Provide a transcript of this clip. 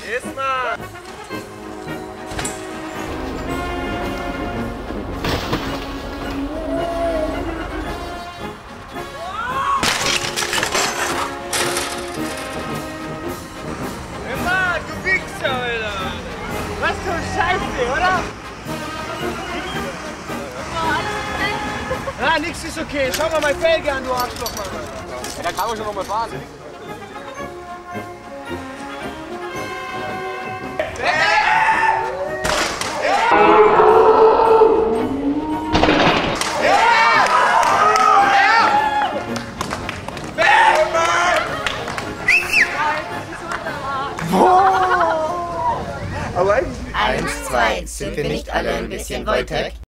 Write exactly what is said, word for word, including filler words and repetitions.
Ist mal! Immer, du Wichser, Alter! Was für ein Scheiße, oder? Ja, nix ist okay. Schau mal mein Felge an, du Arschloch, Mann. Ja, da kann man schon noch mal fahren. Aber eins, zwei, sind wir nicht alle ein bisschen Wojtec?